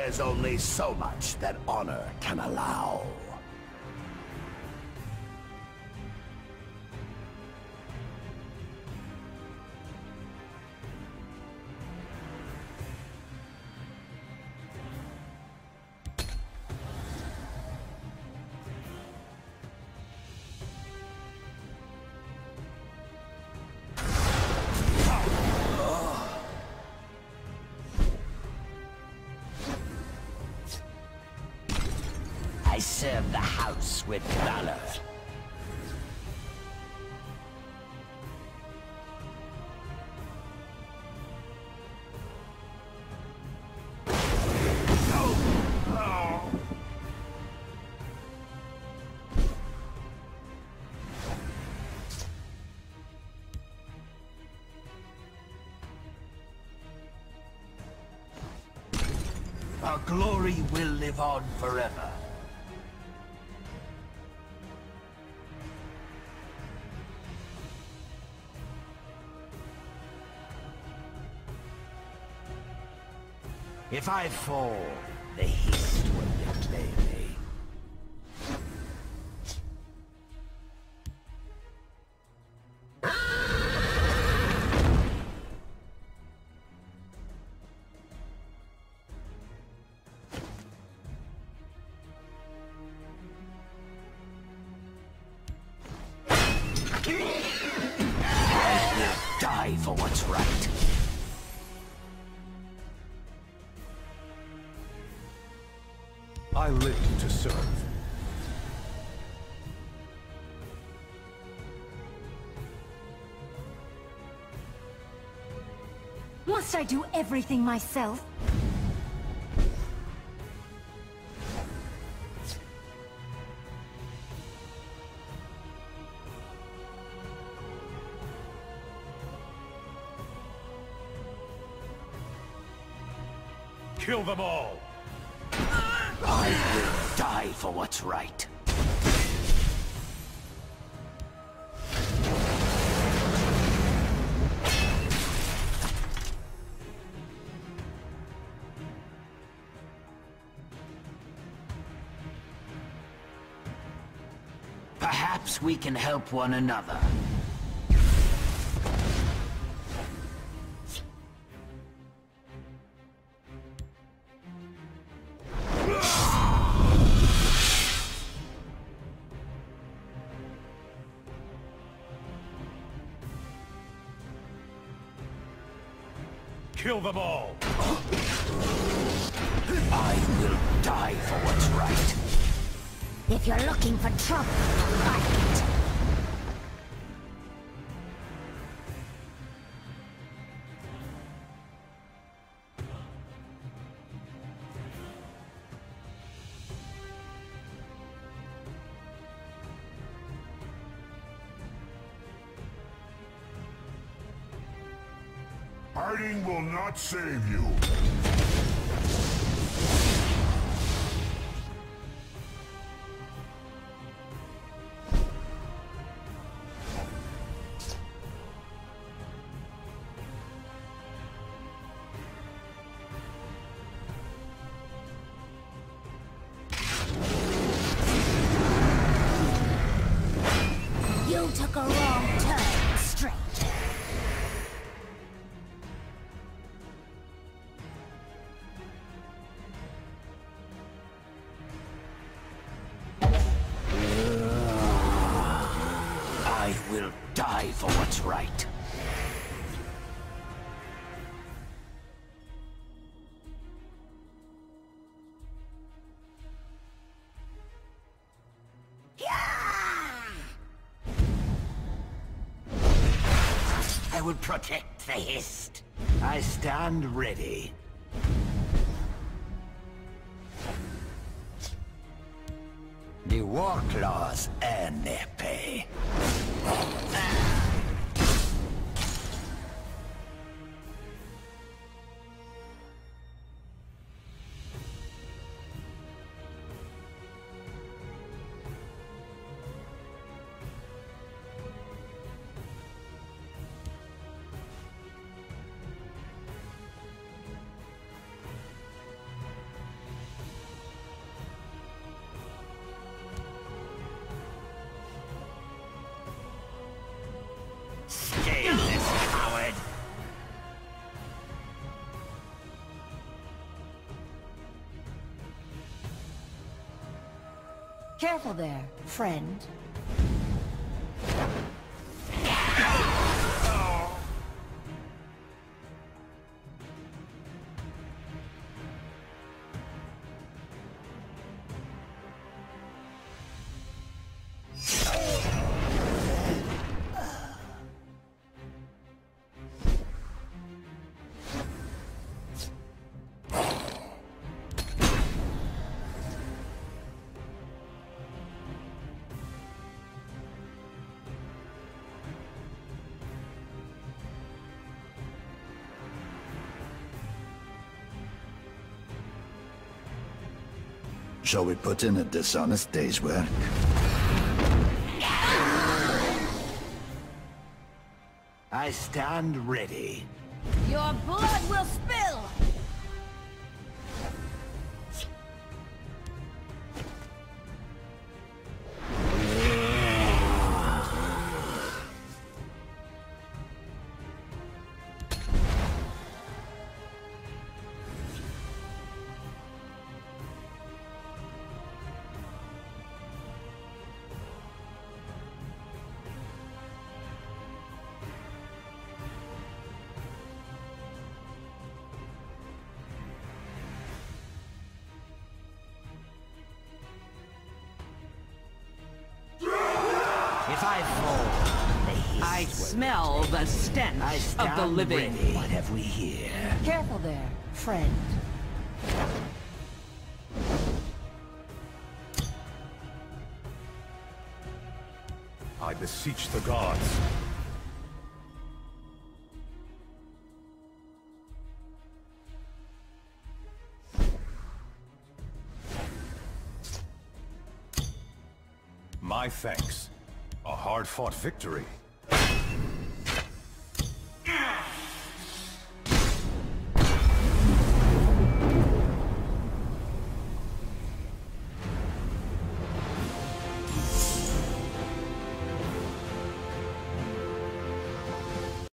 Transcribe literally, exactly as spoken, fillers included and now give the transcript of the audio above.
There's only so much that honor can allow. I serve the house with valor. Our glory will live on forever. If I fall, the Hist will reclaim me. I will die for what's right. I live to serve. Must I do everything myself? Kill them all! I will die for what's right. Perhaps we can help one another. Kill them all! I will die for what's right. If you're looking for trouble, find it. Hiding will not save you. You took a wrong turn, stranger. I will die for what's right. I will protect the Hist. I stand ready. The war claws earn their pay. Scaleless coward! Careful there, friend. Shall we put in a dishonest day's work? I stand ready. Your blood will spill! If I fall, the heat I will smell reclaim the me. stench I of stand the living. ready. What have we here? Careful there, friend. I beseech the gods. My thanks. A hard-fought victory.